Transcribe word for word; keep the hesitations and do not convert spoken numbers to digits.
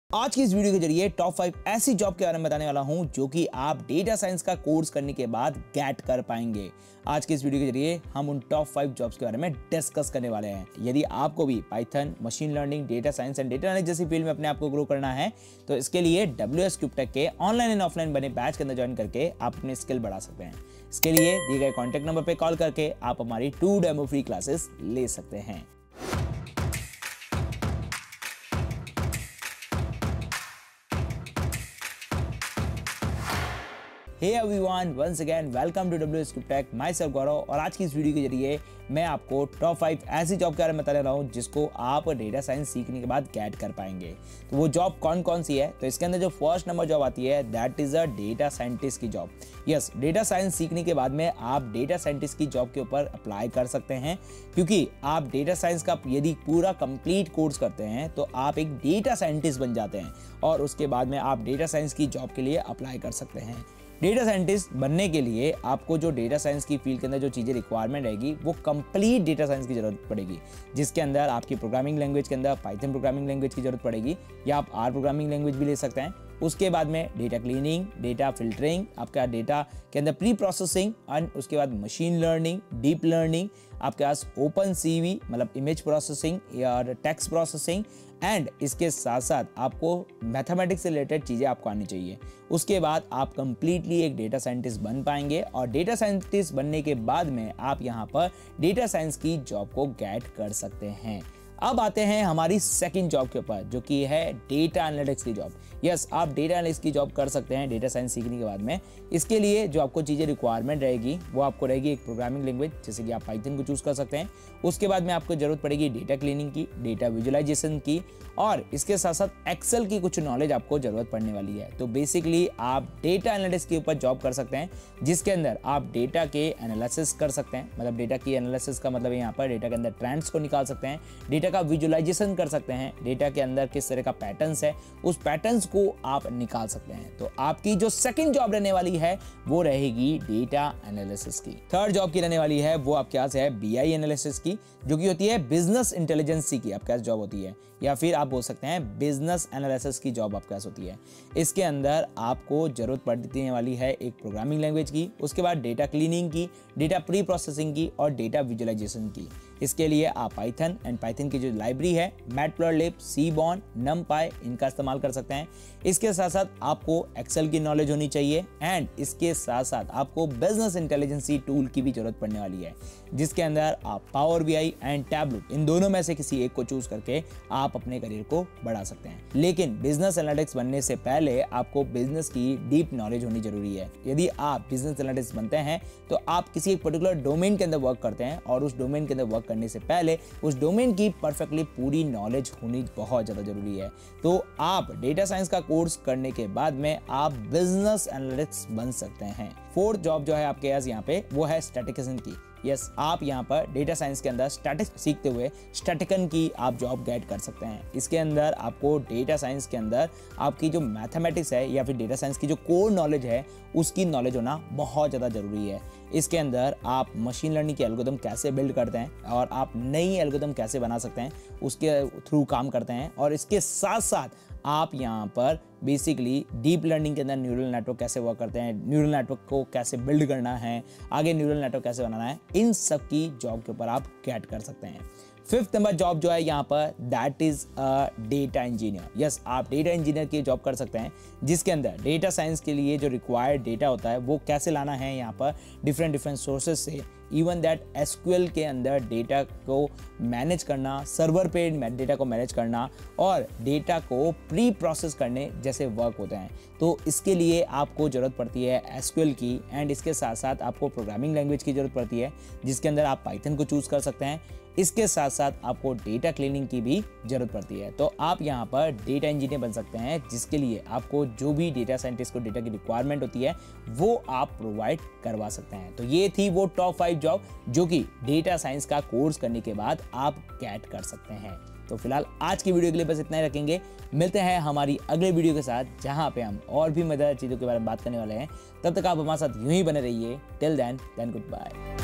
आज की इस वीडियो के जरिए टॉप फाइव ऐसी जॉब के बारे में बताने वाला हूं जो कि आप डेटा साइंस का कोर्स करने के बाद गेट कर पाएंगे। आज के इस वीडियो के जरिए हम उन टॉप फाइव जॉब्स के बारे में डिस्कस करने वाले हैं। यदि आपको भी Python, machine learning, data science and data analysis जैसी फील्ड में अपने आप को ग्रो करना है तो इसके लिए डब्ल्यू एस क्यूबटेक के ऑनलाइन एंड ऑफलाइन बने बैच के अंदर ज्वाइन करके आप अपनी स्किल बढ़ा सकते हैं। इसके लिए दिए गए कॉन्टैक्ट नंबर पर कॉल करके आप हमारी टू डेमो फ्री क्लासेस ले सकते हैं। Hey everyone, once again welcome to W S Cube Tech, myself Gaurav. और आज की इस वीडियो के जरिए मैं आपको टॉप फाइव ऐसी जॉब के बारे में बताने रहा हूँ जिसको आप डेटा साइंस सीखने के बाद गेट कर पाएंगे। तो वो जॉब कौन कौन सी है? तो इसके अंदर जो फर्स्ट नंबर जॉब आती है that is a data scientist की जॉब। यस, डेटा साइंस सीखने के बाद में आप डेटा साइंटिस्ट की जॉब के ऊपर अप्लाई कर सकते हैं, क्योंकि आप डेटा साइंस का यदि पूरा कंप्लीट कोर्स करते हैं तो आप एक डेटा साइंटिस्ट बन जाते हैं और उसके बाद में आप डेटा साइंस की जॉब के लिए अप्लाई कर सकते हैं। डेटा साइंटिस्ट बनने के लिए आपको जो डेटा साइंस की फील्ड के अंदर जो चीज़ें रिक्वायरमेंट रहेगी वो कंप्लीट डेटा साइंस की जरूरत पड़ेगी, जिसके अंदर आपकी प्रोग्रामिंग लैंग्वेज के अंदर पाइथन प्रोग्रामिंग लैंग्वेज की जरूरत पड़ेगी या आप आर प्रोग्रामिंग लैंग्वेज भी ले सकते हैं। उसके बाद में डेटा क्लीनिंग, डेटा फिल्टरिंग, आपका डेटा के अंदर प्री प्रोसेसिंग एंड उसके बाद मशीन लर्निंग, डीप लर्निंग, आपके पास ओपन सीवी मतलब इमेज प्रोसेसिंग या टेक्स्ट प्रोसेसिंग एंड इसके साथ साथ आपको मैथमेटिक्स से रिलेटेड चीज़ें आपको आनी चाहिए। उसके बाद आप कंप्लीटली एक डेटा साइंटिस्ट बन पाएंगे और डेटा साइंटिस्ट बनने के बाद में आप यहाँ पर डेटा साइंस की जॉब को गेट कर सकते हैं। अब आते हैं हमारी सेकंड जॉब के ऊपर जो कि है डेटा एनालिटिक्स की जॉब। यस, आप डेटा एनालिटिक्स की जॉब कर सकते हैं डेटा साइंस सीखने के बाद में। इसके लिए जो आपको चीज़ें रिक्वायरमेंट रहेगी वो आपको रहेगी एक प्रोग्रामिंग लैंग्वेज, जैसे कि आप पाइथन को चूज कर सकते हैं। उसके बाद में आपको जरूरत पड़ेगी डेटा क्लीनिंग की, डेटा विजुअलाइजेशन की और इसके साथ साथ एक्सेल की कुछ नॉलेज आपको जरूरत पड़ने वाली है। तो बेसिकली आप डेटा एनालिटिक्स के ऊपर जॉब कर सकते हैं, जिसके अंदर आप डेटा के एनालिसिस कर सकते हैं। मतलब डेटा की एनालिसिस का मतलब यहाँ पर डेटा के अंदर ट्रेंड्स को निकाल सकते हैं, डेटा का विजुअलाइजेशन कर सकते हैं, डेटा के अंदर किस तरह का पैटर्न्स है उस पैटर्न्स को आप निकाल सकते हैं। तो आपकी जो सेकंड जॉब रहने वाली है वो रहेगी डेटा एनालिसिस की। थर्ड जॉब की रहने वाली है वो आपके पास है बी आई एनालिसिस की, जो कि होती है बिजनेस इंटेलिजेंस की आपके पास जॉब होती है, या फिर आप बोल सकते हैं बिजनेस एनालिसिस की जॉब आपके पास होती है। इसके अंदर आपको जरूरत पड़ने वाली है एक प्रोग्रामिंग लैंग्वेज की, उसके बाद डेटा क्लीनिंग की, डेटा प्री प्रोसेसिंग की और डेटा विजुअलाइजेशन की। इसके लिए आप पाइथन एंड पाइथन की जो लाइब्रेरी है मैटप्लॉटलिब, सीबॉर्न, नमपाई, इनका इस्तेमाल कर सकते हैं। इसके साथ साथ आपको एक्सेल की नॉलेज होनी चाहिए एंड इसके साथ साथ आपको बिजनेस इंटेलिजेंसी टूल की भी जरूरत पड़ने वाली है, जिसके अंदर आप Power B I and Tableau इन दोनों में से किसी एक को चूज करके आप अपने करियर को बढ़ा सकते हैं। लेकिन बिजनेस एनालिटिक्स बनने से पहले आपको बिजनेस की डीप नॉलेज होनी जरूरी है। यदि आप बिजनेस एनालिटिक्स बनते हैं तो आप किसी एक पर्टिकुलर डोमेन के अंदर वर्क करते हैं और उस डोमेन के अंदर वर्क करने से पहले उस डोमेन की परफेक्टली पूरी नॉलेज होनी बहुत ज्यादा जरूरी है। तो आप डेटा साइंस का कोर्स करने के बाद में आप बिजनेस एनालिटिक्स बन सकते हैं। फोर्थ जॉब जो है आपके पास यहाँ पे वो है स्टैटिस्टिशियन की। यस, आप यहाँ पर डेटा साइंस के अंदर स्टैटिस्टिक्स सीखते हुए स्टैटिकन की आप जॉब गेट कर सकते हैं। इसके अंदर आपको डेटा साइंस के अंदर आपकी जो मैथमेटिक्स है या फिर डेटा साइंस की जो कोर नॉलेज है उसकी नॉलेज होना बहुत ज़्यादा जरूरी है। इसके अंदर आप मशीन लर्निंग के एल्गोरिथम कैसे बिल्ड करते हैं और आप नई एल्गोरिथम कैसे बना सकते हैं उसके थ्रू काम करते हैं। और इसके साथ साथ आप यहाँ पर बेसिकली डीप लर्निंग के अंदर न्यूरल नेटवर्क कैसे वर्क करते हैं, न्यूरल नेटवर्क को कैसे बिल्ड करना है, आगे न्यूरल नेटवर्क कैसे बनाना है, इन सब की जॉब के ऊपर आप गेट कर सकते हैं। फिफ्थ नंबर जॉब जो है यहाँ पर that is a data engineer. Yes, आप डेटा इंजीनियर की जॉब कर सकते हैं, जिसके अंदर डेटा साइंस के लिए जो रिक्वायर्ड डेटा होता है वो कैसे लाना है यहाँ पर डिफरेंट डिफरेंट सोर्सेज से, even that S Q L के अंदर डेटा को मैनेज करना, सर्वर पे डेटा को मैनेज करना और डेटा को प्री प्रोसेस करने जैसे वर्क होते हैं। तो इसके लिए आपको ज़रूरत पड़ती है एस क्यू एल की एंड इसके साथ साथ आपको प्रोग्रामिंग लैंग्वेज की ज़रूरत पड़ती है, जिसके अंदर आप पाइथन को चूज़ कर सकते हैं। इसके साथ साथ आपको डेटा क्लीनिंग की भी जरूरत पड़ती है। तो आप यहाँ पर डेटा इंजीनियर बन सकते हैं, जिसके लिए आपको जो भी डेटा साइंटिस्ट को डेटा की रिक्वायरमेंट होती है वो आप प्रोवाइड करवा सकते हैं। तो ये थी वो टॉप फाइव जॉब जो कि डेटा साइंस का कोर्स करने के बाद आप गेट कर सकते हैं। तो फिलहाल आज की वीडियो के लिए बस इतना ही रखेंगे। मिलते हैं हमारी अगले वीडियो के साथ, जहां पे हम और भी मजेदार चीज़ों के बारे में बात करने वाले हैं। तब तक आप हमारे साथ यूं ही बने रहिए। Till then then good bye.